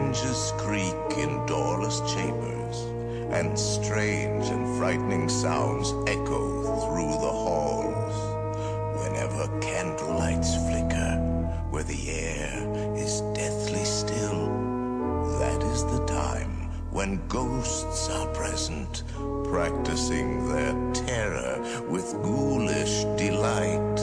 hinges creak in doorless chambers, and strange and frightening sounds echo through the halls. Whenever candlelights flicker, where the air is deathly still, that is the time when ghosts are present, practicing their terror with ghoulish delight.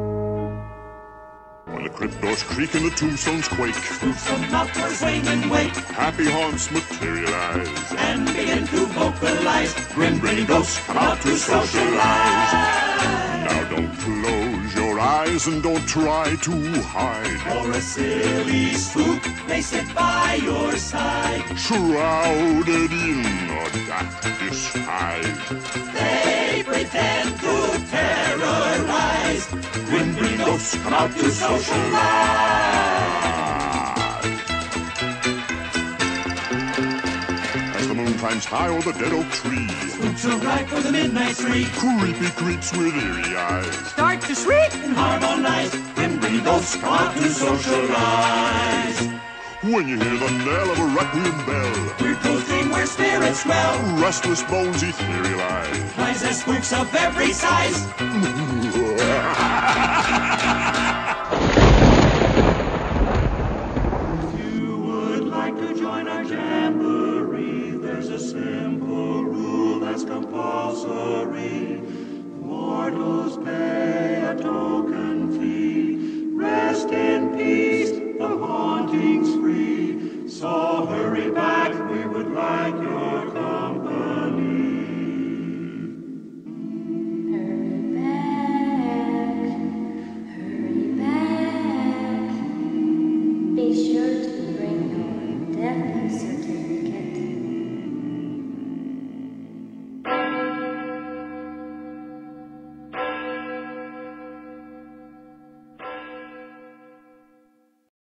When the crypt doors creak and the tombstones quake, spooks come out for swing and wake, happy haunts materialize, and begin to vocalize. Grin-grinning ghosts come out to socialize. Now don't close your eyes and don't try to hide, or a silly spook may sit by your side, shrouded in a dark disguise. They pretend to terrorize. Grin-grinning ghosts come out to socialize. As the moon climbs high o'er the dead oak tree, spooks arrive for the midnight spree. Creepy creeps with eerie eyes start to shriek and harmonize. Grin-grinning ghosts come out to socialize. When you hear the knell of a requiem bell, weird ghosts dream where spirits dwell. Restless bones etherealize. Rise as spooks of every size.